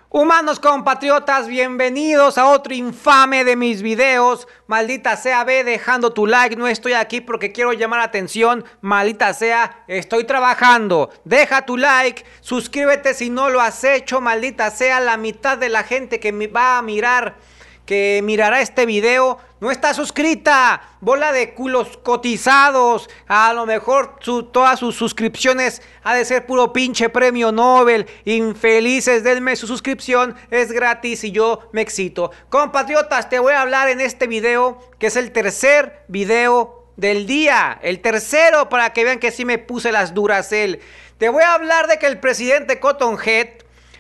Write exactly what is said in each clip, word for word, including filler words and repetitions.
Humanos compatriotas, bienvenidos a otro infame de mis videos. Maldita sea, ve dejando tu like. No estoy aquí porque quiero llamar la atención. Maldita sea, estoy trabajando. Deja tu like, suscríbete si no lo has hecho. Maldita sea, la mitad de la gente que me va a mirar, que mirará este video, no está suscrita. Bola de culos cotizados. A lo mejor su, todas sus suscripciones ha de ser puro pinche premio Nobel. Infelices, denme su suscripción, es gratis y yo me excito. Compatriotas, te voy a hablar en este video, que es el tercer video del día. El tercero, para que vean que sí me puse las Duracell. Te voy a hablar de que el presidente Cotton Head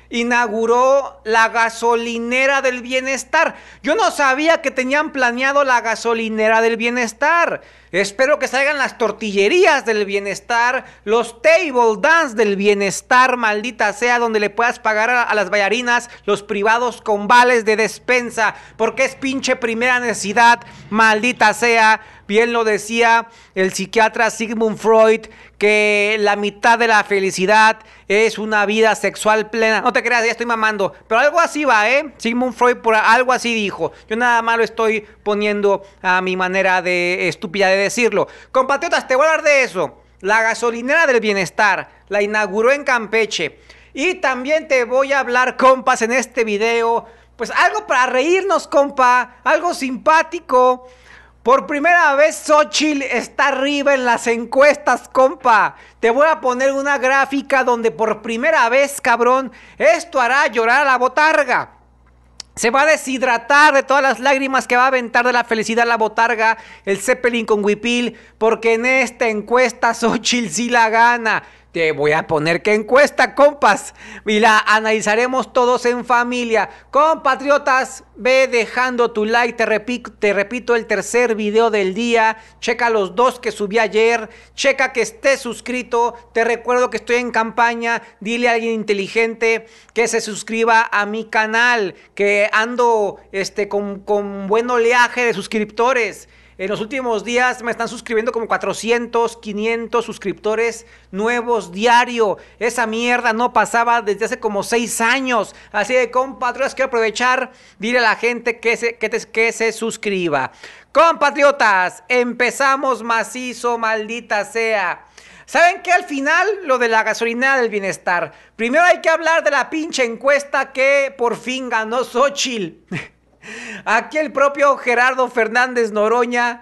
inauguró la gasolinera del bienestar. Yo no sabía que tenían planeado la gasolinera del bienestar. Espero que salgan las tortillerías del bienestar, los table dance del bienestar, maldita sea, donde le puedas pagar a, a las bailarinas los privados con vales de despensa, porque es pinche primera necesidad, maldita sea. Bien lo decía el psiquiatra Sigmund Freud, que la mitad de la felicidad es una vida sexual plena. No te creas, ya estoy mamando, pero algo así va, ¿eh? Sigmund Freud por algo así dijo. Yo nada más lo estoy poniendo a mi manera de estúpida de decirlo. Compatriotas, te voy a hablar de eso. La gasolinera del bienestar la inauguró en Campeche. Y también te voy a hablar, compas, en este video, pues algo para reírnos, compa, algo simpático. Por primera vez Xochitl está arriba en las encuestas, compa. Te voy a poner una gráfica donde por primera vez, cabrón, esto hará llorar a la botarga. Se va a deshidratar de todas las lágrimas que va a aventar de la felicidad la botarga, el Zeppelin con huipil, porque en esta encuesta Xochitl sí la gana. Te voy a poner qué encuesta, compas, y la analizaremos todos en familia. Compatriotas, ve dejando tu like, te repito, te repito el tercer video del día. Checa los dos que subí ayer, checa que estés suscrito. Te recuerdo que estoy en campaña, dile a alguien inteligente que se suscriba a mi canal, que ando este, con, con buen oleaje de suscriptores. En los últimos días me están suscribiendo como cuatrocientos, quinientos suscriptores nuevos diario. Esa mierda no pasaba desde hace como seis años. Así de, compatriotas, quiero aprovechar, dile a la gente que se, que te, que se suscriba. Compatriotas, empezamos macizo, maldita sea. ¿Saben qué? Al final, lo de la gasolinera del bienestar. Primero hay que hablar de la pinche encuesta que por fin ganó Xochitl. Aquí el propio Gerardo Fernández Noroña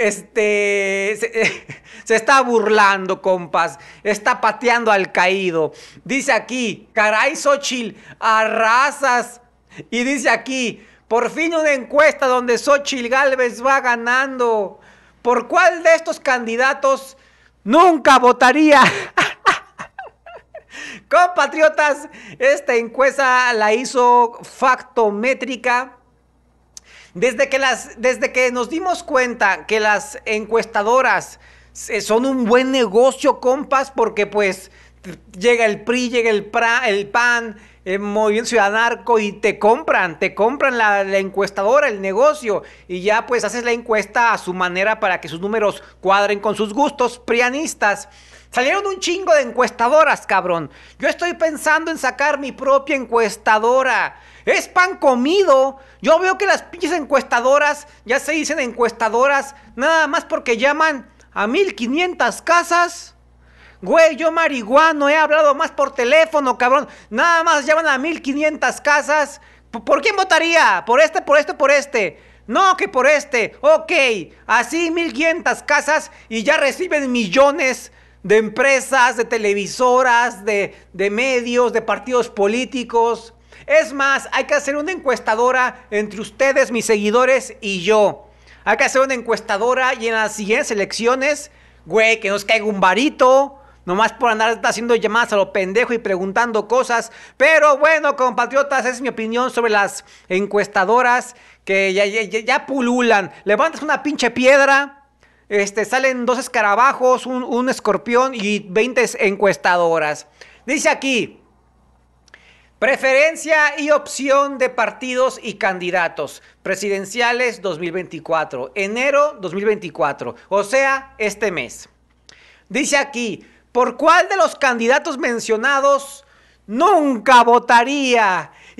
este, se, se está burlando, compas. Está pateando al caído. Dice aquí, caray Xochitl, arrasas. Y dice aquí, por fin una encuesta donde Xochitl Gálvez va ganando. ¿Por cuál de estos candidatos nunca votaría? Compatriotas, esta encuesta la hizo Factométrica. Desde que, las, desde que nos dimos cuenta que las encuestadoras son un buen negocio, compas, porque pues llega el P R I, llega el, pra, el P A N, el Movimiento Ciudadano y te compran, te compran la, la encuestadora, el negocio, y ya pues haces la encuesta a su manera para que sus números cuadren con sus gustos prianistas. Salieron un chingo de encuestadoras, cabrón. Yo estoy pensando en sacar mi propia encuestadora. Es pan comido. Yo veo que las pinches encuestadoras ya se dicen encuestadoras nada más porque llaman a mil quinientas casas. Güey, yo marihuano, he hablado más por teléfono, cabrón. Nada más llaman a mil quinientas casas. ¿Por quién votaría? ¿Por este, por este, por este? No, que por este. Ok, así mil quinientas casas y ya reciben millones de empresas, de televisoras, de, de medios, de partidos políticos. Es más, hay que hacer una encuestadora entre ustedes, mis seguidores, y yo. Hay que hacer una encuestadora y en las siguientes elecciones, güey, que nos caiga un varito, nomás por andar haciendo llamadas a lo pendejo y preguntando cosas. Pero bueno, compatriotas, esa es mi opinión sobre las encuestadoras que ya, ya, ya pululan. Levantas una pinche piedra, Este, salen dos escarabajos, un, un escorpión y veinte encuestadoras. Dice aquí, preferencia y opción de partidos y candidatos presidenciales dos mil veinticuatro, enero dos mil veinticuatro, o sea, este mes. Dice aquí, ¿por cuál de los candidatos mencionados nunca votaría?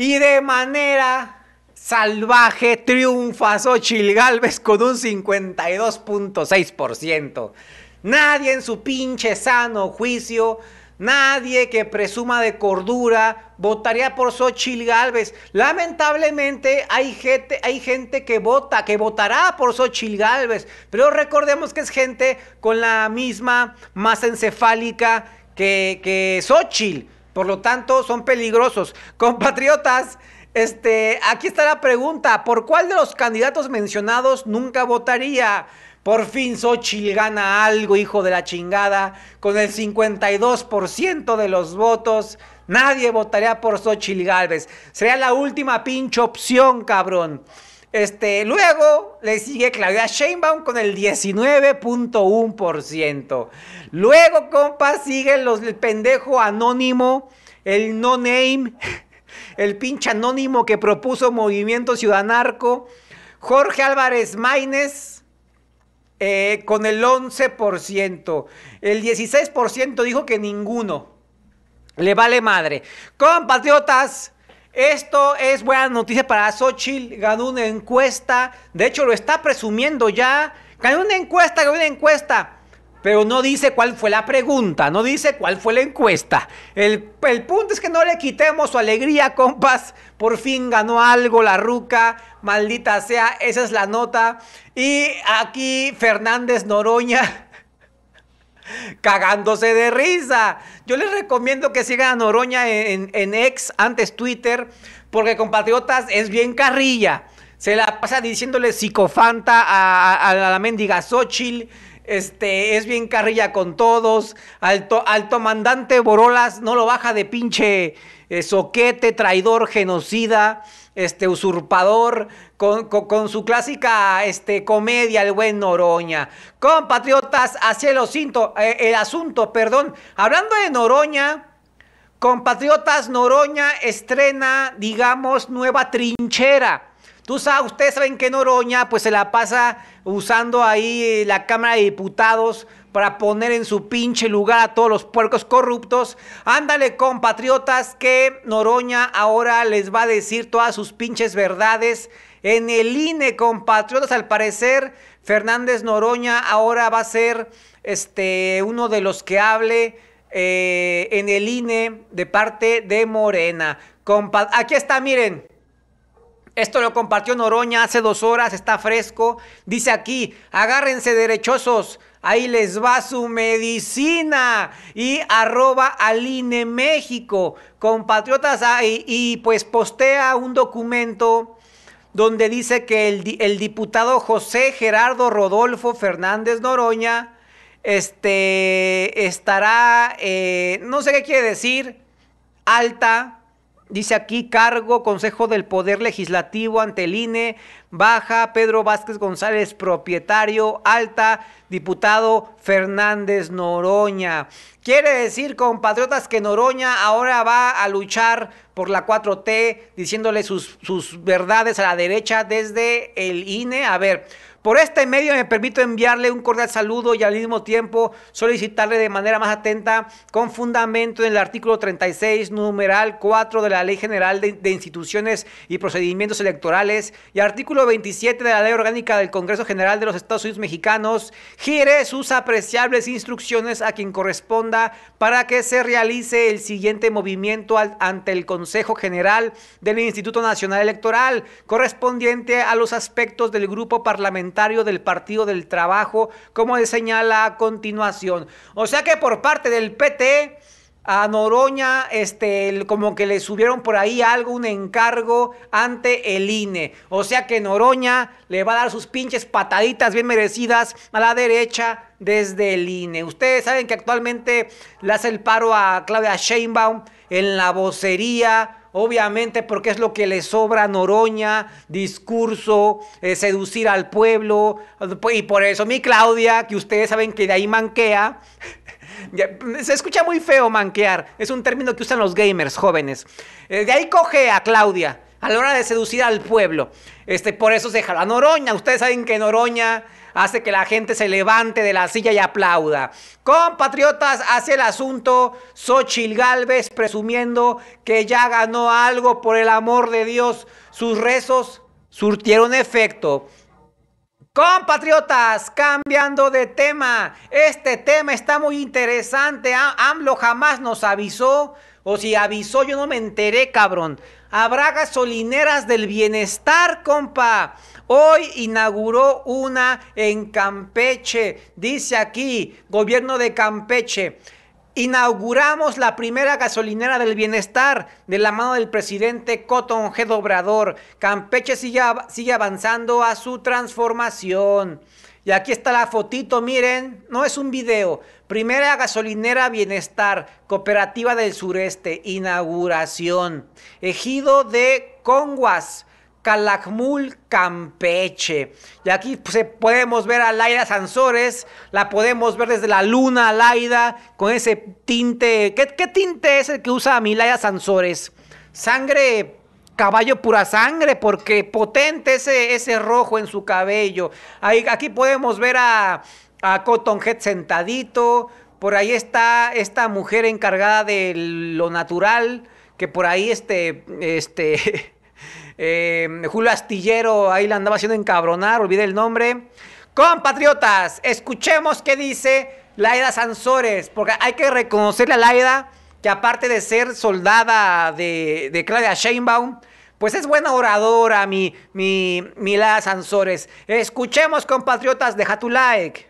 Y de manera salvaje triunfa Xóchitl Gálvez con un cincuenta y dos punto seis por ciento. Nadie en su pinche sano juicio, nadie que presuma de cordura votaría por Xóchitl Gálvez. Lamentablemente hay gente, hay gente que vota, que votará por Xóchitl Gálvez, pero recordemos que es gente con la misma masa encefálica que, que Xóchitl. Por lo tanto, son peligrosos. Compatriotas, este, aquí está la pregunta. ¿Por cuál de los candidatos mencionados nunca votaría? Por fin Xóchitl gana algo, hijo de la chingada. Con el cincuenta y dos por ciento de los votos, nadie votaría por Xóchitl Gálvez. Sería la última pinche opción, cabrón. Este, luego le sigue Claudia Sheinbaum con el diecinueve punto uno por ciento. Luego, compas, sigue los, el pendejo anónimo, el no name, el pinche anónimo que propuso Movimiento Ciudadanarco, Jorge Álvarez Maínez, eh, con el once por ciento. El dieciséis por ciento dijo que ninguno. Le vale madre. Compatriotas, esto es buena noticia para Xóchitl. Ganó una encuesta. De hecho, lo está presumiendo ya. Ganó una encuesta, ganó una encuesta. Pero no dice cuál fue la pregunta. No dice cuál fue la encuesta. El, el punto es que no le quitemos su alegría, compas. Por fin ganó algo la ruca. Maldita sea, esa es la nota. Y aquí Fernández Noroña cagándose de risa. Yo les recomiendo que sigan a Noroña en, en X, antes Twitter, porque, compatriotas, es bien carrilla. Se la pasa diciéndole psicofanta a, a, a la mendiga Xóchitl. Este, es bien carrilla con todos. Al, to, al comandante Borolas no lo baja de pinche eh, soquete, traidor, genocida, este, usurpador, con, con, con su clásica este, comedia, el buen Noroña. Compatriotas, hacia el asunto, eh, el asunto, perdón. Hablando de Noroña, compatriotas, Noroña estrena, digamos, nueva trinchera. Tú sabes, ustedes saben que Noroña pues se la pasa usando ahí la Cámara de Diputados para poner en su pinche lugar a todos los puercos corruptos. Ándale, compatriotas, que Noroña ahora les va a decir todas sus pinches verdades en el I N E, compatriotas. Al parecer, Fernández Noroña ahora va a ser este, uno de los que hable eh, en el I N E de parte de Morena. Compa- Aquí está, miren. Esto lo compartió Noroña hace dos horas, está fresco. Dice aquí, agárrense derechosos, ahí les va su medicina. Y arroba al I N E México, compatriotas, y, y pues postea un documento donde dice que el, el diputado José Gerardo Rodolfo Fernández Noroña este, estará, eh, no sé qué quiere decir, alta. Dice aquí, cargo, Consejo del Poder Legislativo ante el I N E, baja, Pedro Vázquez González, propietario, alta, diputado Fernández Noroña. Quiere decir, compatriotas, que Noroña ahora va a luchar por la cuatro T, diciéndole sus, sus verdades a la derecha desde el I N E. A ver, por este medio me permito enviarle un cordial saludo y al mismo tiempo solicitarle de manera más atenta, con fundamento en el artículo treinta y seis, numeral cuatro de la Ley General de, de Instituciones y Procedimientos Electorales y artículo veintisiete de la Ley Orgánica del Congreso General de los Estados Unidos Mexicanos, gire sus apreciables instrucciones a quien corresponda para que se realice el siguiente movimiento al, ante el Consejo General del Instituto Nacional Electoral, correspondiente a los aspectos del grupo parlamentario del Partido del Trabajo, como se señala a continuación. O sea que por parte del P T a Noroña, este, como que le subieron por ahí algo, un encargo ante el I N E. O sea que Noroña le va a dar sus pinches pataditas bien merecidas a la derecha desde el I N E. Ustedes saben que actualmente le hace el paro a Claudia Sheinbaum en la vocería, obviamente porque es lo que le sobra a Noroña, discurso, eh, seducir al pueblo, y por eso mi Claudia, que ustedes saben que de ahí manquea, se escucha muy feo manquear, es un término que usan los gamers jóvenes, eh, de ahí coge a Claudia, a la hora de seducir al pueblo. Este, por eso se jala Noroña. Ustedes saben que Noroña hace que la gente se levante de la silla y aplauda. Compatriotas, hace el asunto Xóchitl Gálvez presumiendo que ya ganó algo. Por el amor de Dios, sus rezos surtieron efecto. Compatriotas, cambiando de tema, este tema está muy interesante. AMLO jamás nos avisó, o si avisó yo no me enteré, cabrón. Habrá gasolineras del bienestar, compa. Hoy inauguró una en Campeche. Dice aquí, gobierno de Campeche. Inauguramos la primera gasolinera del bienestar de la mano del presidente Cotton G. Obrador. Campeche sigue, sigue avanzando a su transformación. Y aquí está la fotito, miren, no es un video. Primera gasolinera bienestar, cooperativa del sureste, inauguración. Ejido de Conguas, Calakmul, Campeche. Y aquí pues, podemos ver a Laida Sansores, la podemos ver desde la luna, Laida, con ese tinte. ¿Qué, qué tinte es el que usa mi Laida Sansores? Sangre, caballo pura sangre, porque potente ese, ese rojo en su cabello. Ahí, aquí podemos ver a, a Cotton Head sentadito. Por ahí está esta mujer encargada de lo natural, que por ahí este... este Eh, Julio Astillero ahí la andaba haciendo encabronar, olvidé el nombre. Compatriotas, escuchemos qué dice Laida Sansores, porque hay que reconocerle a Laida que aparte de ser soldada de, de Claudia Sheinbaum, pues es buena oradora, mi, mi, mi Laida Sansores. Escuchemos, compatriotas, deja tu like.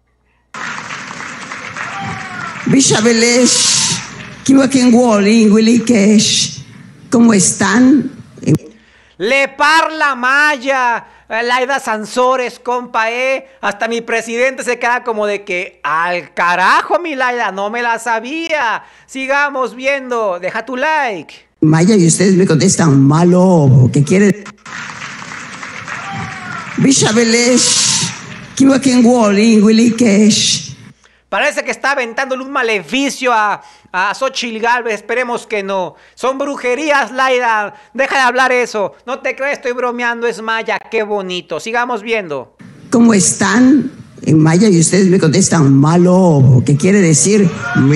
Bishabelesh, Kiwakenwoli, Wilikesh, ¿cómo están? Le parla Maya, Laida Sansores, compa, eh. Hasta mi presidente se queda como de que, al carajo, mi Laida, no me la sabía. Sigamos viendo, deja tu like. Maya, y ustedes me contestan, malo, ¿qué quiere? Bishabelesh, Kiwakenwoli, Wilikesh. Parece que está aventándole un maleficio a, a Xóchitl Gálvez. Esperemos que no. Son brujerías, Laida. Deja de hablar eso. No te crees, estoy bromeando. Es Maya. Qué bonito. Sigamos viendo. ¿Cómo están? En Maya, y ustedes me contestan, malo, ¿qué quiere decir?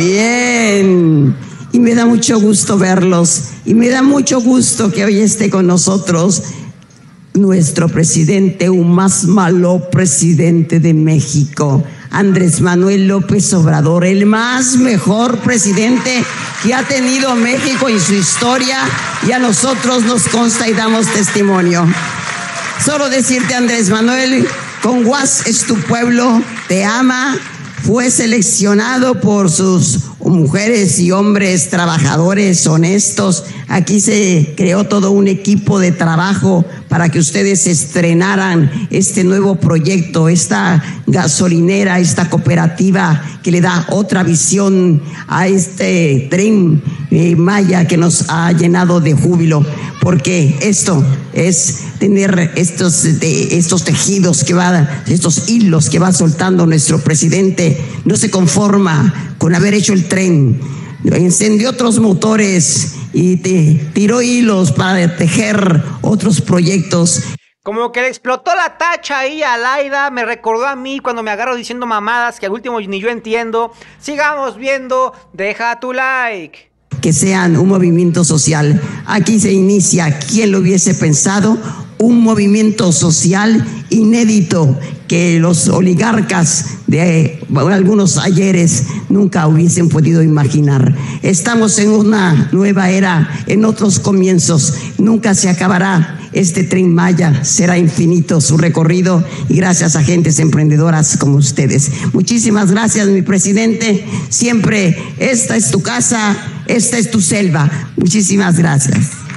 Bien. Y me da mucho gusto verlos. Y me da mucho gusto que hoy esté con nosotros nuestro presidente, un más malo presidente de México, Andrés Manuel López Obrador, el más mejor presidente que ha tenido México en su historia, y a nosotros nos consta y damos testimonio. Solo decirte, Andrés Manuel, Conguas es tu pueblo, te ama, fue seleccionado por sus mujeres y hombres trabajadores honestos. Aquí se creó todo un equipo de trabajo para que ustedes estrenaran este nuevo proyecto, esta gasolinera, esta cooperativa que le da otra visión a este tren eh, Maya que nos ha llenado de júbilo, porque esto es tener estos, de, estos tejidos que va, estos hilos que va soltando nuestro presidente. No se conforma con haber hecho el tren, encendió otros motores y te tiró hilos para tejer otros proyectos. Como que le explotó la tacha ahí a Laida. Me recordó a mí cuando me agarro diciendo mamadas que al último ni yo entiendo. Sigamos viendo, deja tu like. Que sean un movimiento social. Aquí se inicia, ¿quién lo hubiese pensado? Un movimiento social inédito que los oligarcas de bueno, algunos ayeres nunca hubiesen podido imaginar. Estamos en una nueva era, en otros comienzos. Nunca se acabará este tren Maya, será infinito su recorrido, y gracias a gentes emprendedoras como ustedes. Muchísimas gracias, mi presidente. Siempre esta es tu casa, esta es tu selva. Muchísimas gracias.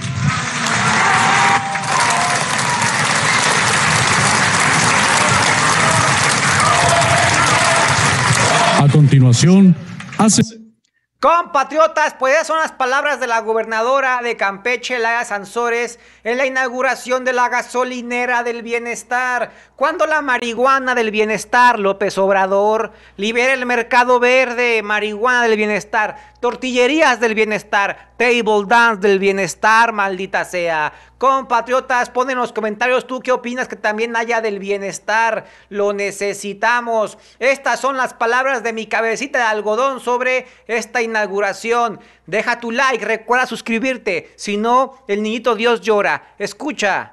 A continuación, hace... Compatriotas, pues esas son las palabras de la gobernadora de Campeche, Laida Sansores, en la inauguración de la gasolinera del bienestar. Cuando la marihuana del bienestar, López Obrador, libere el mercado verde, marihuana del bienestar, tortillerías del bienestar, table dance del bienestar, maldita sea. Compatriotas, pon en los comentarios tú qué opinas que también haya del bienestar. Lo necesitamos. Estas son las palabras de mi cabecita de algodón sobre esta inauguración. Deja tu like, recuerda suscribirte. Si no, el niñito Dios llora. Escucha.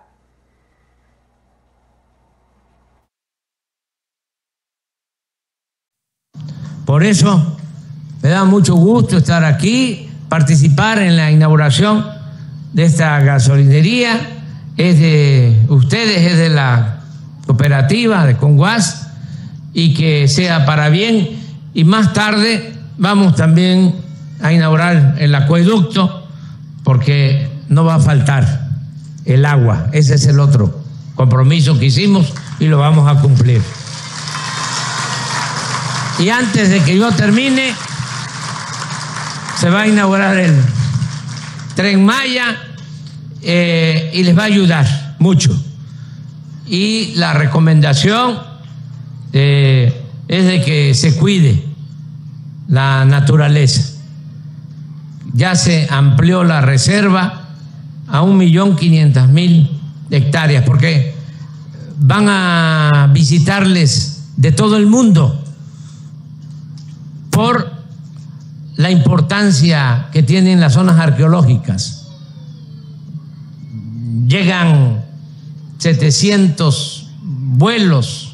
Por eso me da mucho gusto estar aquí, participar en la inauguración de esta gasolinería. Es de ustedes, es de la cooperativa de Conguas, y que sea para bien. Y más tarde vamos también a inaugurar el acueducto, porque no va a faltar el agua. Ese es el otro compromiso que hicimos y lo vamos a cumplir. Y antes de que yo termine, se va a inaugurar el Tren Maya eh, y les va a ayudar mucho. Y la recomendación eh, es de que se cuide la naturaleza. Ya se amplió la reserva a un millón quinientas mil hectáreas, porque van a visitarles de todo el mundo por la importancia que tienen las zonas arqueológicas. Llegan setecientos vuelos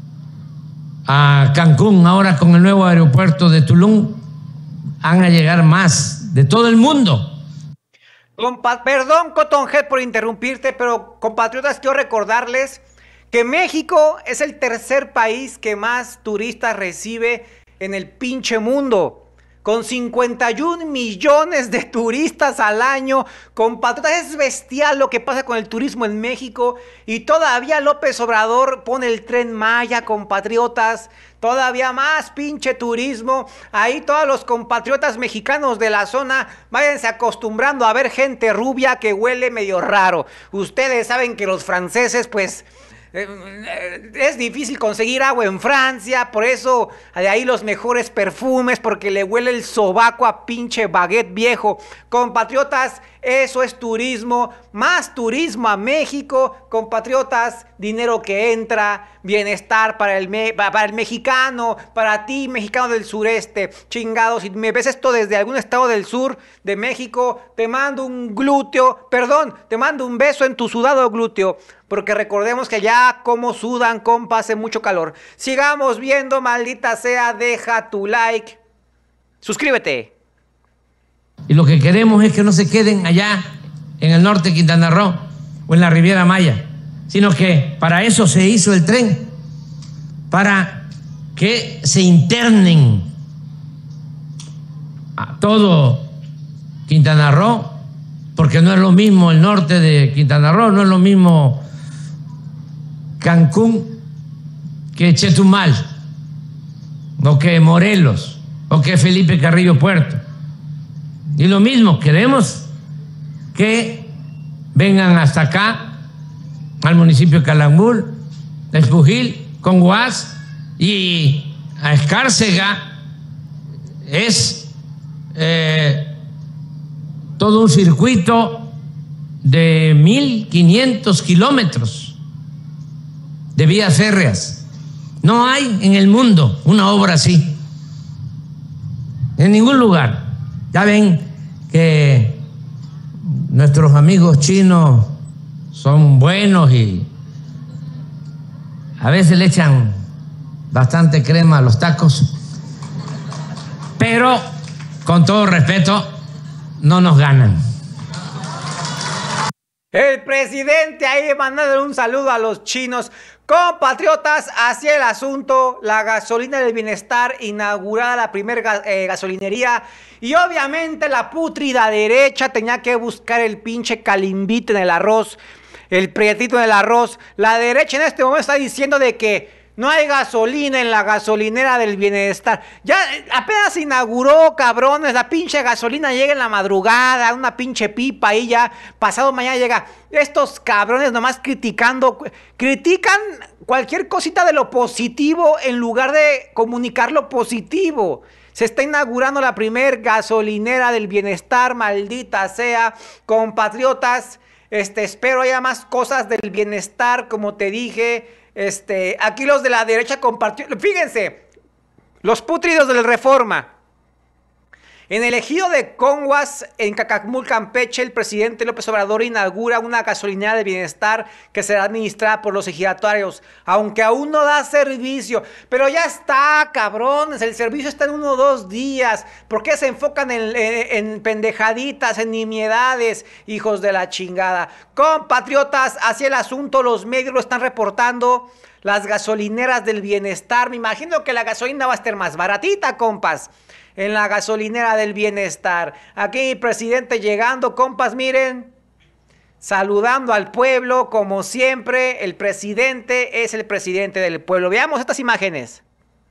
a Cancún, ahora con el nuevo aeropuerto de Tulum van a llegar más de todo el mundo. Compa Perdón, Cottonhead, por interrumpirte, pero compatriotas, quiero recordarles que México es el tercer país que más turistas recibe en el pinche mundo, con cincuenta y un millones de turistas al año. Compatriotas, es bestial lo que pasa con el turismo en México, y todavía López Obrador pone el Tren Maya, compatriotas. Todavía más pinche turismo. Ahí todos los compatriotas mexicanos de la zona, váyanse acostumbrando a ver gente rubia que huele medio raro. Ustedes saben que los franceses, pues, Eh, es difícil conseguir agua en Francia, por eso de ahí los mejores perfumes, porque le huele el sobaco a pinche baguette viejo. Compatriotas, eso es turismo, más turismo a México. Compatriotas, dinero que entra, bienestar para el, me para el mexicano, para ti, mexicano del sureste. Chingados, si me ves esto desde algún estado del sur de México, te mando un glúteo, perdón, te mando un beso en tu sudado glúteo, porque recordemos que ya como sudan, compa, hace mucho calor. Sigamos viendo, maldita sea, deja tu like, suscríbete. Y lo que queremos es que no se queden allá en el norte de Quintana Roo o en la Riviera Maya, sino que para eso se hizo el tren, para que se internen a todo Quintana Roo, porque no es lo mismo el norte de Quintana Roo, no es lo mismo Cancún que Chetumal, o que Morelos, o que Felipe Carrillo Puerto. Y lo mismo, queremos que vengan hasta acá, al municipio de Calakmul, Espujil, Conguas y a Escárcega. Es eh, todo un circuito de mil quinientos kilómetros de vías férreas. No hay en el mundo una obra así, en ningún lugar. Ya ven que nuestros amigos chinos son buenos y a veces le echan bastante crema a los tacos, pero con todo respeto no nos ganan. El presidente ahí mandando un saludo a los chinos. Compatriotas, así el asunto. La gasolina del bienestar, inaugurada la primera ga eh, gasolinería. Y obviamente la pútrida derecha tenía que buscar el pinche calimbite en el arroz, el prietito en el arroz. La derecha en este momento está diciendo de que no hay gasolina en la gasolinera del bienestar. Ya apenas se inauguró, cabrones. La pinche gasolina llega en la madrugada, una pinche pipa ahí ya. Pasado mañana llega. Estos cabrones nomás criticando. Critican cualquier cosita de lo positivo en lugar de comunicar lo positivo. Se está inaugurando la primer gasolinera del bienestar, maldita sea, compatriotas. Este, espero haya más cosas del bienestar, como te dije. Este, aquí los de la derecha compartieron. Fíjense, los pútridos de la Reforma. En el ejido de Conguas, en Cacacmul, Campeche, el presidente López Obrador inaugura una gasolinera de bienestar que será administrada por los ejidatarios, aunque aún no da servicio. Pero ya está, cabrones, el servicio está en uno o dos días. ¿Por qué se enfocan en, en, en pendejaditas, en nimiedades, hijos de la chingada? Compatriotas, hacia el asunto, los medios lo están reportando. Las gasolineras del bienestar, me imagino que la gasolina va a estar más baratita, compas. En la gasolinera del bienestar. Aquí el presidente llegando, compas, miren. Saludando al pueblo, como siempre. El presidente es el presidente del pueblo. Veamos estas imágenes.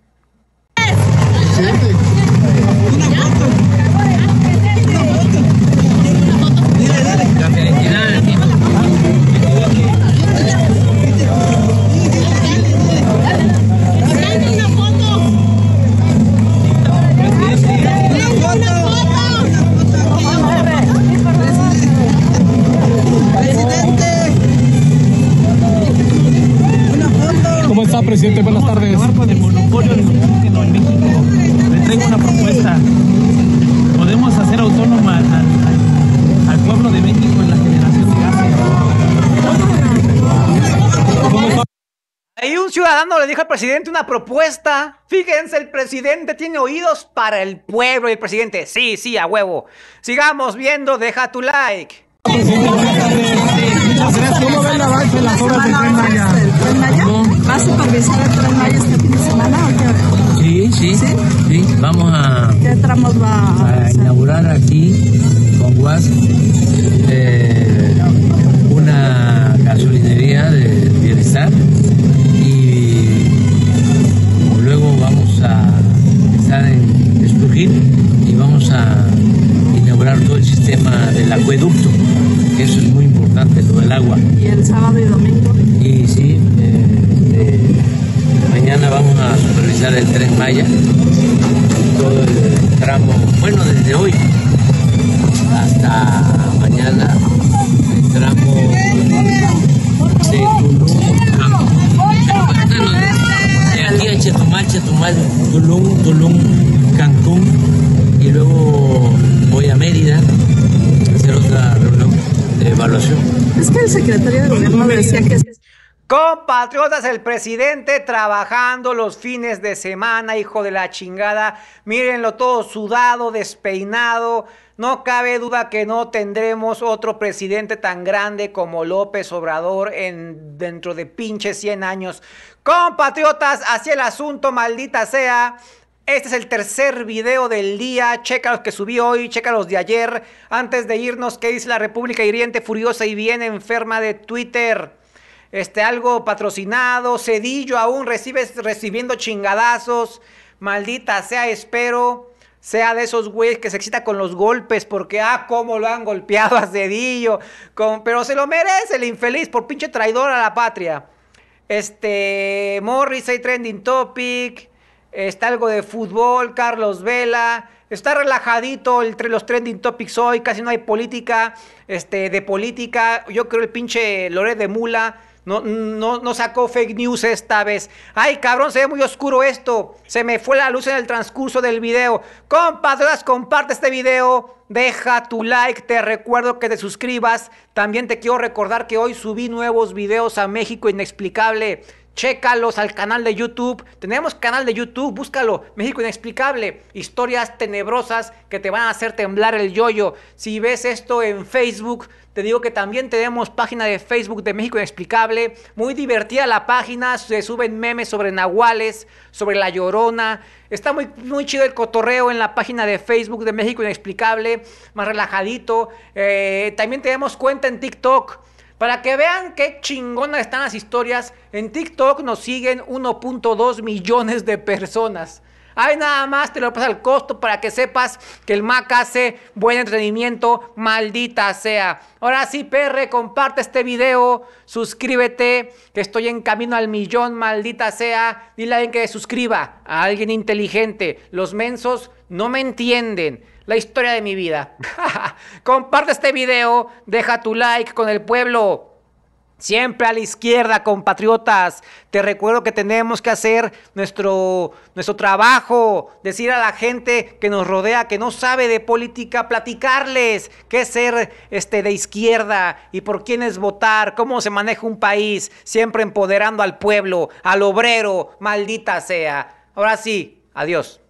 ¿Cómo está, presidente? Buenas tardes. Abarco del monopolio del hidrógeno en México. Le traigo una propuesta. Podemos hacer autónoma al, al, al pueblo de México en la generación de gas. Ahí un ciudadano le dijo al presidente una propuesta. Fíjense, el presidente tiene oídos para el pueblo. Y el presidente, sí, sí, a huevo. Sigamos viendo, deja tu like. Presidente, buenas tardes. ¿Cómo ven el avance de las obras del Tren Maya? ¿Va a supervisar el Tren Maya este fin de semana o qué hora? Sí, sí, sí, sí. Vamos a, ¿Qué tramos va a, a inaugurar aquí con G U A S eh, una gasolinería de bienestar y luego vamos a empezar en Esturgil y vamos a inaugurar todo el sistema del acueducto, que eso es muy importante, lo del agua. ¿Y el sábado y domingo? Y sí, eh, eh, mañana vamos a supervisar el Tren Maya, todo el tramo, bueno, desde hoy hasta mañana, el tramo de Tulum, de aquí a Chetumal, Chetumal, Tulum, Tulum, Cancún, y luego voy a Mérida a hacer otra reunión de evaluación. Es que el secretario de gobierno decía que... Compatriotas, el presidente trabajando los fines de semana, hijo de la chingada. Mírenlo todo sudado, despeinado. No cabe duda que no tendremos otro presidente tan grande como López Obrador en dentro de pinches cien años. Compatriotas, hacia el asunto, maldita sea. Este es el tercer video del día. Checa los que subí hoy, checa los de ayer. Antes de irnos, ¿qué dice la República Hiriente, Furiosa y bien enferma de Twitter? Este, algo patrocinado. Cedillo aún recibe, recibiendo chingadazos. Maldita sea, espero sea de esos güeyes que se excita con los golpes. Porque, ah, cómo lo han golpeado a Cedillo. Con, pero se lo merece el infeliz por pinche traidor a la patria. Este, Morris, hay trending topic. Está algo de fútbol, Carlos Vela. Está relajadito entre los trending topics hoy. Casi no hay política. Este, de política. Yo creo el pinche Loret de Mula No, no, no sacó fake news esta vez. Ay, cabrón, se ve muy oscuro esto. Se me fue la luz en el transcurso del video. Compatriotas, comparte este video. Deja tu like. Te recuerdo que te suscribas. También te quiero recordar que hoy subí nuevos videos a México Inexplicable. Chécalos al canal de YouTube. Tenemos canal de YouTube, búscalo. México Inexplicable. Historias tenebrosas que te van a hacer temblar el yoyo. Si ves esto en Facebook, te digo que también tenemos página de Facebook de México Inexplicable. Muy divertida la página. Se suben memes sobre nahuales, sobre la Llorona. Está muy, muy chido el cotorreo en la página de Facebook de México Inexplicable. Más relajadito. Eh, también tenemos cuenta en TikTok. Para que vean qué chingonas están las historias, en TikTok nos siguen uno punto dos millones de personas. Ahí nada más te lo pasa al costo para que sepas que el Mac hace buen entretenimiento, maldita sea. Ahora sí, perre, comparte este video, suscríbete, que estoy en camino al millón, maldita sea. Dile a alguien que se suscriba, a alguien inteligente. Los mensos no me entienden. la historia de mi vida. Comparte este video, deja tu like con el pueblo. Siempre a la izquierda, compatriotas. Te recuerdo que tenemos que hacer nuestro, nuestro trabajo. Decir a la gente que nos rodea, que no sabe de política, platicarles qué es ser este, de izquierda y por quién es votar, cómo se maneja un país. Siempre empoderando al pueblo, al obrero, maldita sea. Ahora sí, adiós.